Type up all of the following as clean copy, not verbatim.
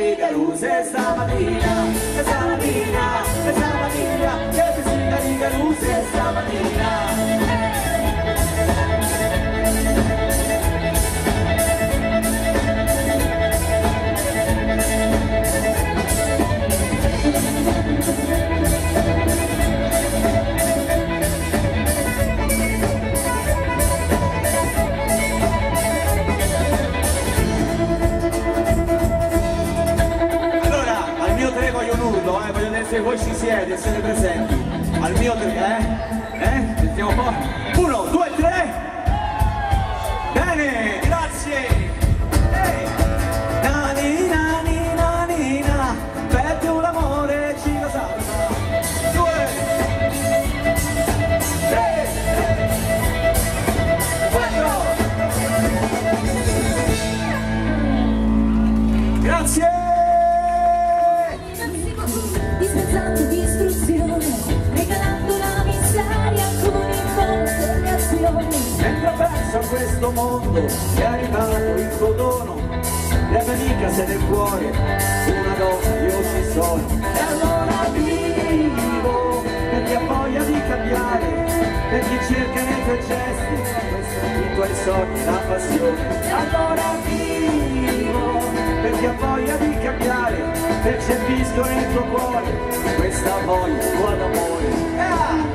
riga luce stamattina, che piscina riga luce stamattina. Voglio vedere se voi ci siete, siete presenti. Al mio 3, sentiamo un po'. 1, 2, 3. Bene, grazie. Nanina, nina, nina, per tu l'amore ci lo sa. 2, 3, 4. Grazie. Dispensando distruzione, regalando la miseria con informazione. Mentre penso a questo mondo è arrivato il tuo dono, la mia amica sei nel cuore, una donna io ci sono. E allora vivo per chi ha voglia di cambiare, per chi cerca nei tuoi gesti, i tuoi sogni, la passione. E allora vivo per chi ha voglia di cambiare, percepisco nel tuo cuore questa voglia tua d'amore.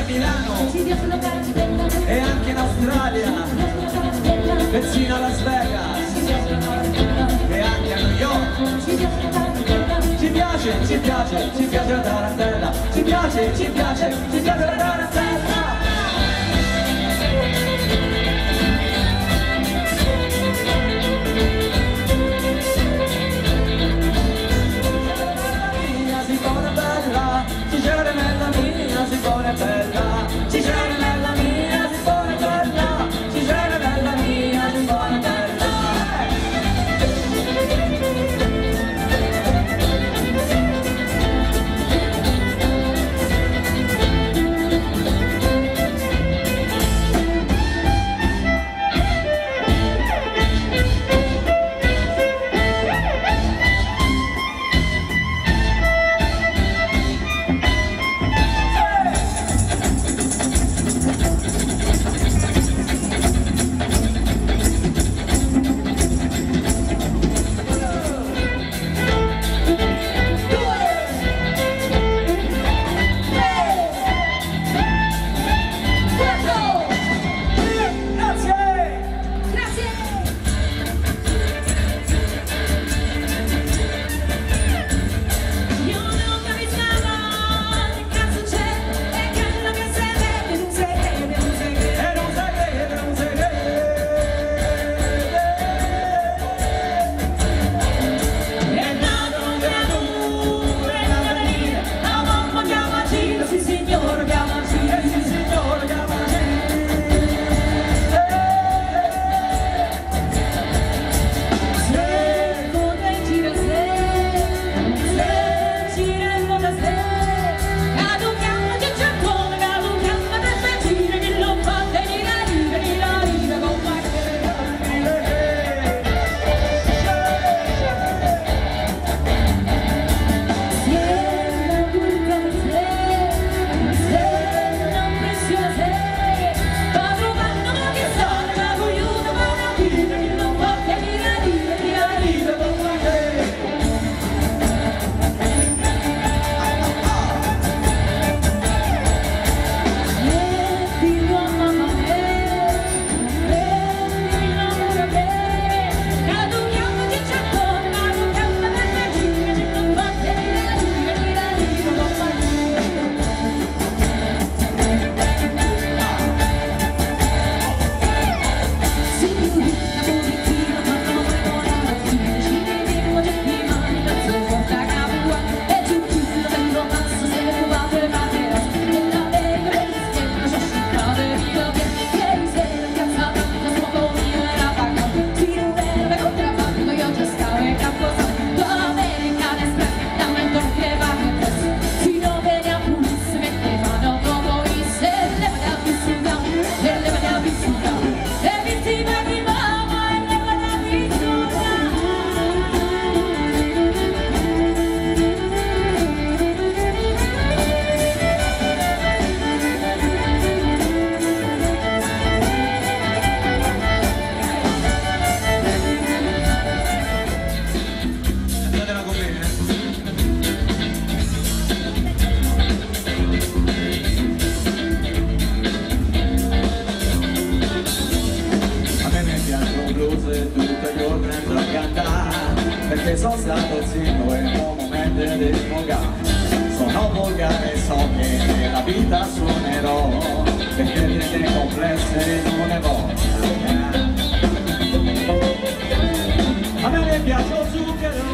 Milano ci piace la parte bella, e anche in Australia, ci piace la parte bella, persino a Las Vegas ci piace la parte bella, e anche a New York. ci piace la parte bella, Ci piace, ci piace, ci piace la tarantella, ci piace, ci piace, ci piace la tarantella. Ciceronella mia, si pone bella, Ciceronella mia, si pone bella, Ciceronella mia, si pone bella. Perché sono stato zitto e non mi mette di smogare. Sono volgare e so che nella vita suonerò, perché le complesse non ne voglio. A me piace lo zucchero.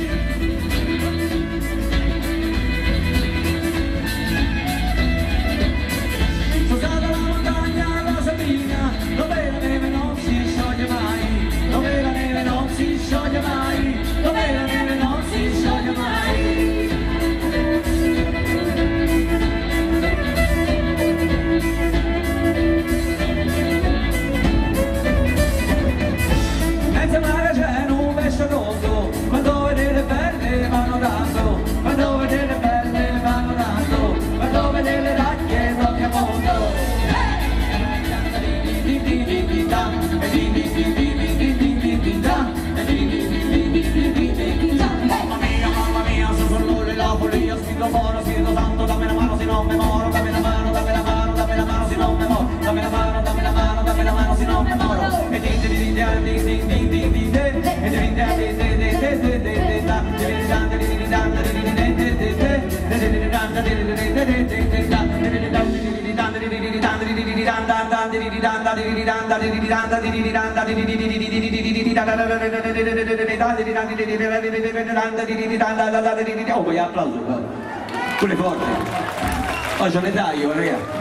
Sono stato alla montagna, alla Sabrina, dove la neve non si scioglie mai, dove la neve non si scioglie mai, dove la neve non si scioglie mai. Mezzo mare c'è un pesce rosso, quando vede le belle vanno dando, quando vede le belle vanno dando, quando vede le raglie tocca mondo. Mamma mia, sono solo la follia, spingo buono, spingo tanto, dammi la mano, se non mi moro, dammi la mano, dammi la mano. Oh, poi applauso, pure forte. Poi ce ne taglio, ragazzi.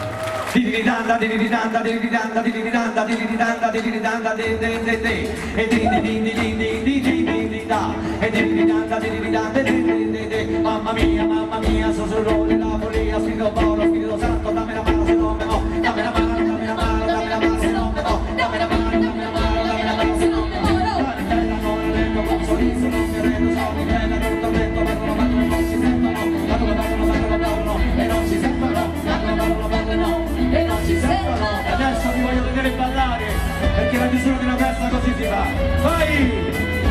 Mamma mia, sussurro della follia, Spirito Paolo, Spirito Santo, dammi la mano se non me no, dammi la mano, dammi la mano, dammi la mano se non me no, dammi la mano, dammi la mano, dammi la mano se non me no. Bella, non rendo con un sorriso, non mi rendo, sono bella, non tormento, parlano, non si sentono, parlano, e non si sentono, parlano, e non si sentono. Adesso vi voglio vedere ballare, perché la chiusura di una festa così si fa. Vai!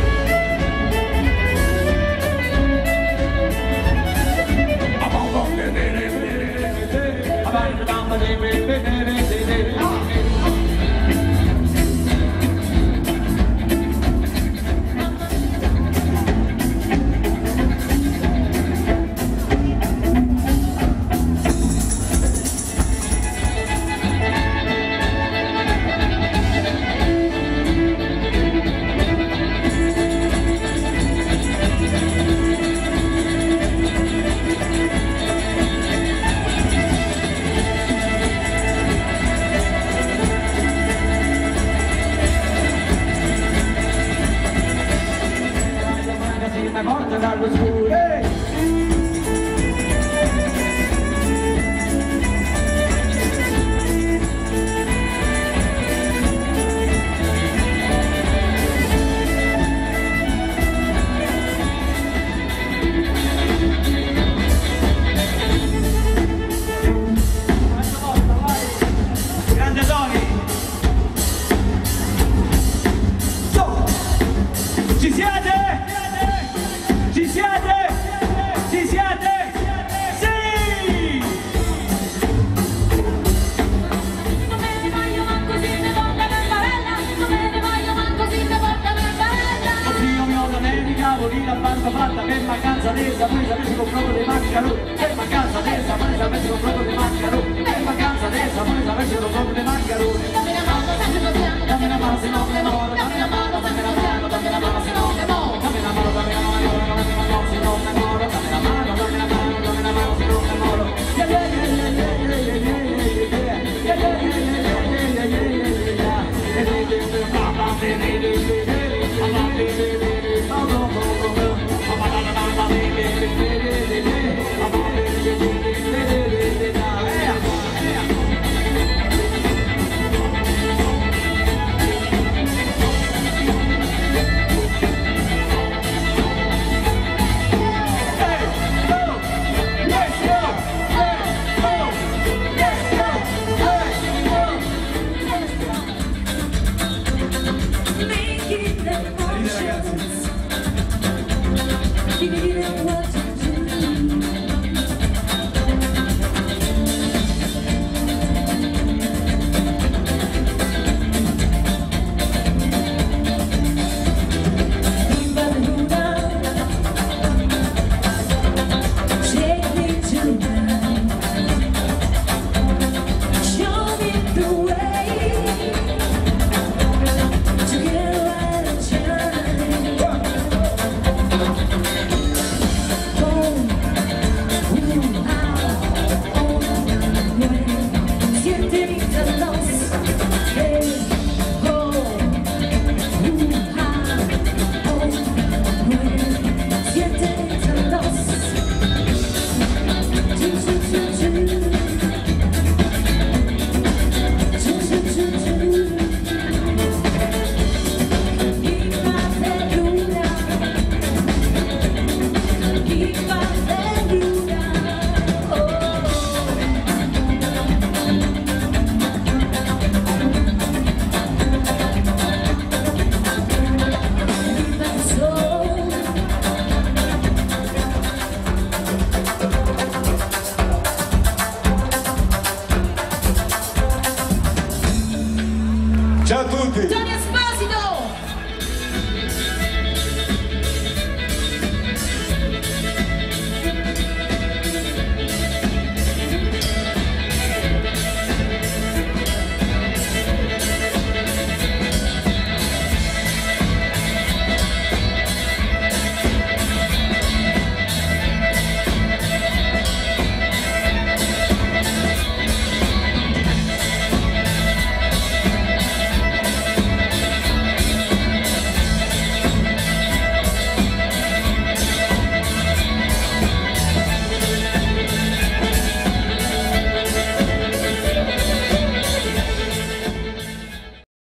Per mancanza d'essa, noi sapessimo proprio dei maccheroni. Per mancanza d'essa, noi sapessimo proprio dei maccheroni. Per mancanza d'essa, noi sapessimo proprio dei maccheroni. Dammi la mano se non me muoio.